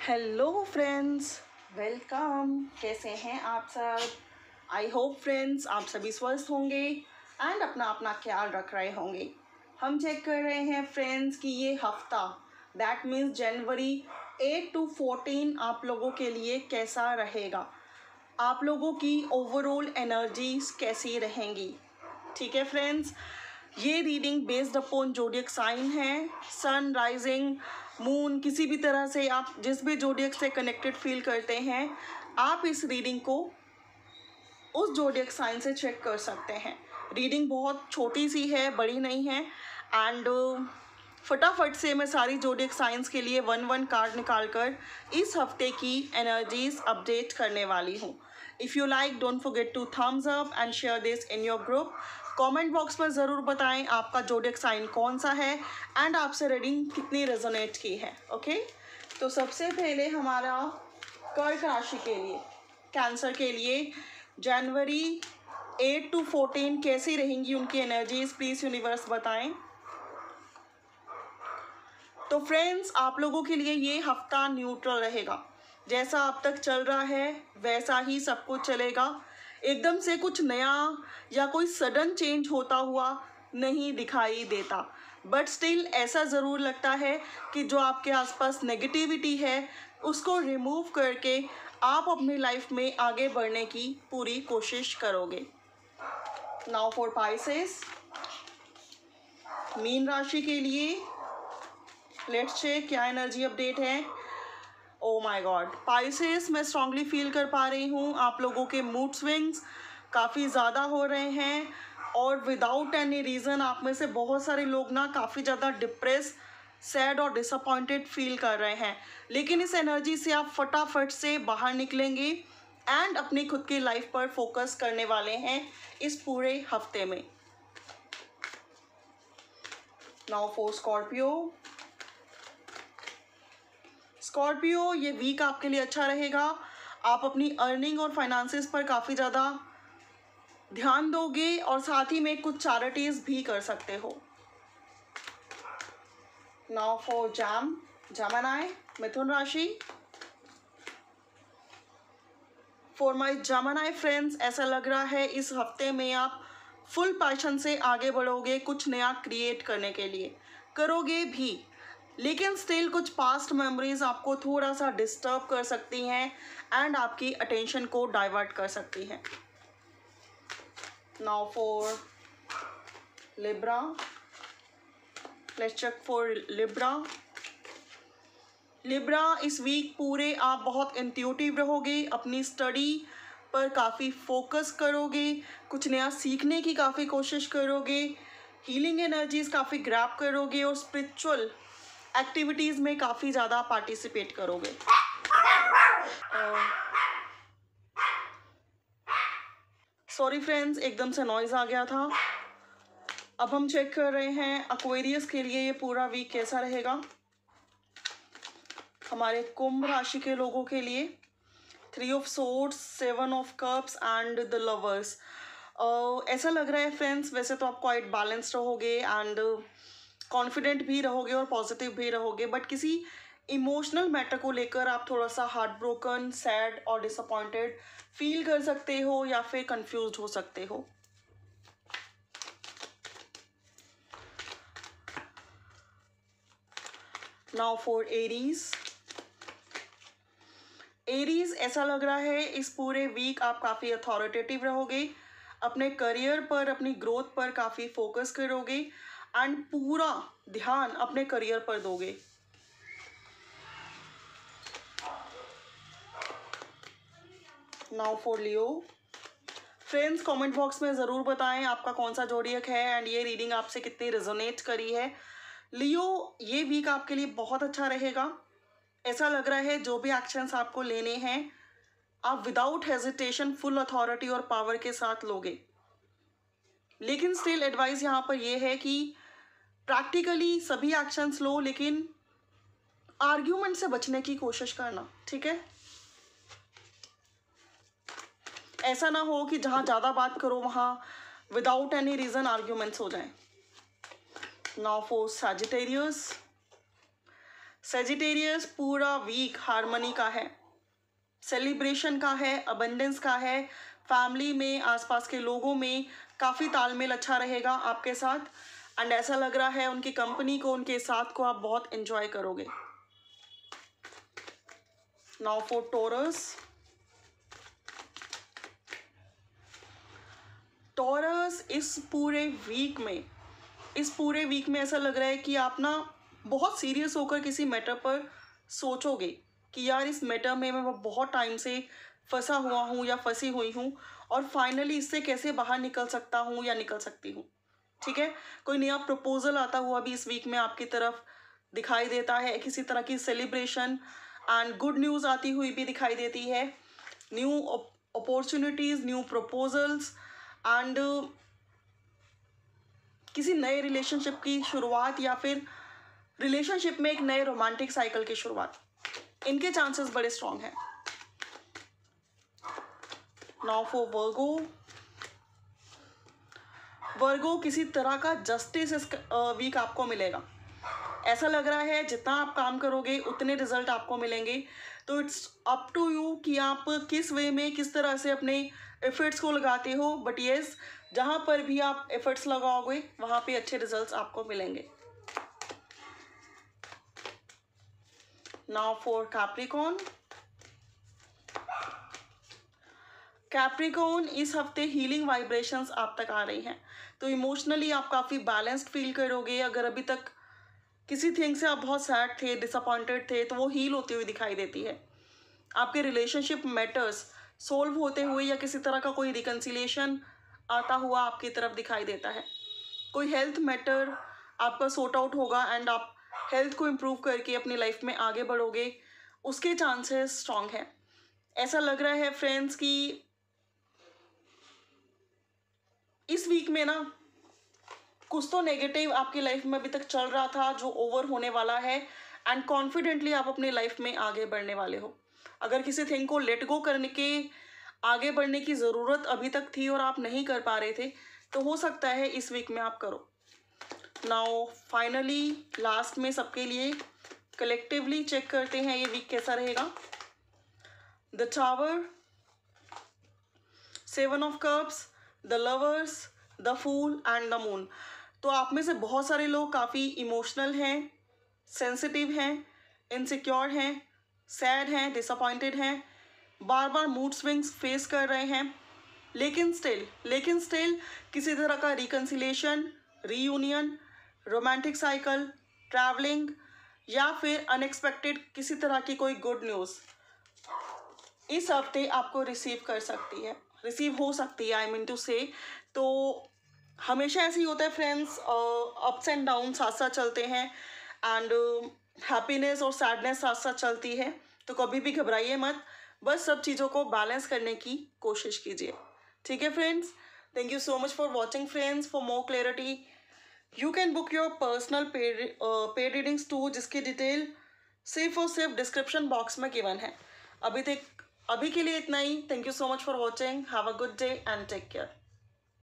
Hello friends, welcome. कैसे हैं आप सब? आई होप फ्रेंड्स आप सभी स्वस्थ होंगे एंड अपना अपना ख्याल रख रहे होंगे। हम चेक कर रहे हैं फ्रेंड्स कि ये हफ्ता दैट मीन्स जनवरी 8 to 14 आप लोगों के लिए कैसा रहेगा, आप लोगों की ओवरऑल एनर्जीज कैसी रहेंगी। ठीक है फ्रेंड्स, ये reading based upon zodiac sign है। सन, राइजिंग, मून, किसी भी तरह से आप जिस भी जोडियक से कनेक्टेड फील करते हैं, आप इस रीडिंग को उस जोडियक साइन से चेक कर सकते हैं। रीडिंग बहुत छोटी सी है, बड़ी नहीं है। एंड फटाफट से मैं सारी जोडियक साइंस के लिए वन कार्ड निकाल कर इस हफ्ते की एनर्जीज अपडेट करने वाली हूँ। If you like don't forget to thumbs up and share this in your group. Comment box पर ज़रूर बताएं आपका जोडियक साइन कौन सा है एंड आपसे रीडिंग कितनी रेजोनेट की है। ओके, तो सबसे पहले हमारा कर्क राशि के लिए, कैंसर के लिए जनवरी 8 to 14 कैसी रहेंगी उनकी एनर्जीज, प्लीज़ यूनिवर्स बताएं। तो फ्रेंड्स, आप लोगों के लिए ये हफ्ता न्यूट्रल रहेगा। जैसा अब तक चल रहा है वैसा ही सब कुछ चलेगा। एकदम से कुछ नया या कोई सडन चेंज होता हुआ नहीं दिखाई देता, बट स्टिल ऐसा ज़रूर लगता है कि जो आपके आसपास नेगेटिविटी है उसको रिमूव करके आप अपनी लाइफ में आगे बढ़ने की पूरी कोशिश करोगे। नाउ फॉर पाइसेस, मीन राशि के लिए लेट्स चेक क्या एनर्जी अपडेट है। ओ माय गॉड, पाइसेस, मैं स्ट्रांगली फील कर पा रही हूँ आप लोगों के मूड स्विंग्स काफ़ी ज़्यादा हो रहे हैं और विदाउट एनी रीज़न आप में से बहुत सारे लोग ना काफ़ी ज़्यादा डिप्रेस, सैड और डिसअपॉइंटेड फील कर रहे हैं। लेकिन इस एनर्जी से आप फटाफट से बाहर निकलेंगे एंड अपनी खुद की लाइफ पर फोकस करने वाले हैं इस पूरे हफ्ते में। Now for Scorpio. स्कॉर्पियो, ये वीक आपके लिए अच्छा रहेगा। आप अपनी अर्निंग और फाइनेंसेस पर काफ़ी ज़्यादा ध्यान दोगे और साथ ही में कुछ चैरिटीज़ भी कर सकते हो। नाउ फॉर जमनाई, मिथुन राशि। फॉर माय जमनाई फ्रेंड्स, ऐसा लग रहा है इस हफ्ते में आप फुल पैशन से आगे बढ़ोगे, कुछ नया क्रिएट करने के लिए करोगे भी, लेकिन स्टिल कुछ पास्ट मेमोरीज आपको थोड़ा सा डिस्टर्ब कर सकती हैं एंड आपकी अटेंशन को डाइवर्ट कर सकती हैं। Now for Libra, let's check for Libra. Libra, इस वीक पूरे आप बहुत इंट्यूटिव रहोगे, अपनी स्टडी पर काफ़ी फोकस करोगे, कुछ नया सीखने की काफ़ी कोशिश करोगे, हीलिंग एनर्जीज काफ़ी ग्रैब करोगे और स्पिरिचुअल एक्टिविटीज़ में काफ़ी ज़्यादा पार्टिसिपेट करोगे। सॉरी फ्रेंड्स, एकदम से नॉइज़ आ गया था। अब हम चेक कर रहे हैं एक्वेरियस के लिए ये पूरा वीक कैसा रहेगा। हमारे कुंभ राशि के लोगों के लिए 3 of Swords, 7 of Cups and the lovers. ऐसा लग रहा है फ्रेंड्स, वैसे तो आप क्वाइट बैलेंस्ड रहोगे एंड कॉन्फिडेंट भी रहोगे और पॉजिटिव भी रहोगे, बट किसी इमोशनल मैटर को लेकर आप थोड़ा सा हार्ट ब्रोकन, सैड और डिसअपॉइंटेड फील कर सकते हो या फिर कंफ्यूज्ड हो सकते हो। Now for Aries. एरीज, ऐसा लग रहा है इस पूरे वीक आप काफ़ी अथॉरिटेटिव रहोगे, अपने करियर पर, अपनी ग्रोथ पर काफ़ी फोकस करोगे एंड पूरा ध्यान अपने करियर पर दोगे। Now for Leo. Friends, comment box में ज़रूर बताएं आपका कौन सा जोडियक है एंड ये रीडिंग आपसे कितनी रेजोनेट करी है। लियो, ये वीक आपके लिए बहुत अच्छा रहेगा। ऐसा लग रहा है जो भी एक्शंस आपको लेने हैं आप विदाउट हेजिटेशन फुल अथॉरिटी और पावर के साथ लोगे, लेकिन स्टिल एडवाइस यहाँ पर ये है कि प्रैक्टिकली सभी एक्शंस लो, लेकिन आर्ग्यूमेंट से बचने की कोशिश करना, ठीक है। ऐसा ना हो कि जहाँ ज़्यादा बात करो वहाँ विदाउट एनी रीज़न आर्ग्यूमेंट्स हो जाएं। Now for Sagittarius. सेजिटेरियस पूरा वीक हार्मनी का है, सेलिब्रेशन का है, अबंडेंस का है, फैमिली में आसपास के लोगों में काफ़ी तालमेल अच्छा रहेगा आपके साथ, एंड ऐसा लग रहा है उनकी कंपनी को, उनके साथ को आप बहुत एंजॉय करोगे। Now for taurus. टॉरस इस पूरे वीक में ऐसा लग रहा है कि आप ना बहुत सीरियस होकर किसी मैटर पर सोचोगे कि यार इस मैटर में मैं बहुत टाइम से फंसा हुआ हूँ या फंसी हुई हूँ, और फाइनली इससे कैसे बाहर निकल सकता हूँ या निकल सकती हूँ। ठीक है, कोई नया प्रपोजल आता हुआ भी इस वीक में आपकी तरफ दिखाई देता है, किसी तरह की सेलिब्रेशन एंड गुड न्यूज़ आती हुई भी दिखाई देती है, new opportunities, new proposals and किसी नए रिलेशनशिप की शुरुआत या फिर रिलेशनशिप में एक नए रोमांटिक साइकिल की शुरुआत, इनके चांसेस बड़े स्ट्रांग हैं। नाउ फॉर वर्गो, किसी तरह का जस्टिस इस वीक आपको मिलेगा। ऐसा लग रहा है जितना आप काम करोगे उतने रिजल्ट आपको मिलेंगे, तो इट्स अप टू यू कि आप किस वे में, किस तरह से अपने एफर्ट्स को लगाते हो, बट येस जहाँ पर भी आप एफर्ट्स लगाओगे वहाँ पे अच्छे रिजल्ट्स आपको मिलेंगे। Now for Capricorn. कैप्रिकॉर्न, इस हफ्ते हीलिंग वाइब्रेशंस आप तक आ रही हैं, तो इमोशनली आप काफ़ी बैलेंस्ड फील करोगे। अगर अभी तक किसी थिंग से आप बहुत सैड थे, डिसअपॉइंटेड थे, तो वो हील होती हुई दिखाई देती है। आपके रिलेशनशिप मैटर्स सोल्व होते हुए या किसी तरह का कोई रिकन्सिलिएशन आता हुआ आपकी तरफ दिखाई देता है। कोई हेल्थ मैटर आपका सॉर्ट आउट होगा एंड आप हेल्थ को इम्प्रूव करके अपनी लाइफ में आगे बढ़ोगे, उसके चांसेस स्ट्रांग हैं। ऐसा लग रहा है फ्रेंड्स कि इस वीक में ना कुछ तो नेगेटिव आपकी लाइफ में अभी तक चल रहा था जो ओवर होने वाला है, एंड कॉन्फिडेंटली आप अपनी लाइफ में आगे बढ़ने वाले हो। अगर किसी थिंग को लेट गो करने के, आगे बढ़ने की ज़रूरत अभी तक थी और आप नहीं कर पा रहे थे, तो हो सकता है इस वीक में आप करो। नाउ फाइनली लास्ट में सबके लिए कलेक्टिवली चेक करते हैं ये वीक कैसा रहेगा। The tower, 7 of cups, the lovers, the fool and the moon. तो आप में से बहुत सारे लोग काफ़ी इमोशनल हैं, सेंसिटिव हैं, इनसिक्योर हैं, सैड हैं, डिसअपॉइंटेड हैं, बार बार मूड स्विंग्स फेस कर रहे हैं, लेकिन स्टिल किसी तरह का reconciliation, reunion, romantic cycle, travelling या फिर अनएक्सपेक्टेड किसी तरह की कोई गुड न्यूज़ इस हफ्ते आपको रिसीव हो सकती है, आई मीन टू से। तो हमेशा ऐसे ही होता है फ्रेंड्स, अप्स एंड डाउन साथ साथ चलते हैं, एंड हैप्पीनेस और सैडनेस साथ साथ चलती है, तो कभी भी घबराइए मत, बस सब चीज़ों को बैलेंस करने की कोशिश कीजिए। ठीक है friends, thank you so much for watching friends. For more clarity you can book your personal paid readings too, जिसकी डिटेल सिर्फ डिस्क्रिप्शन बॉक्स में गिवन है। अभी के लिए इतना ही। Thank you so much for watching, have a good day and take care.